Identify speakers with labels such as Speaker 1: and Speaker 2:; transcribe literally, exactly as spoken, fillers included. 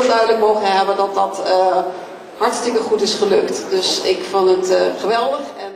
Speaker 1: duidelijk mogen hebben dat dat uh, hartstikke goed is gelukt. Dus ik vond het uh, geweldig. En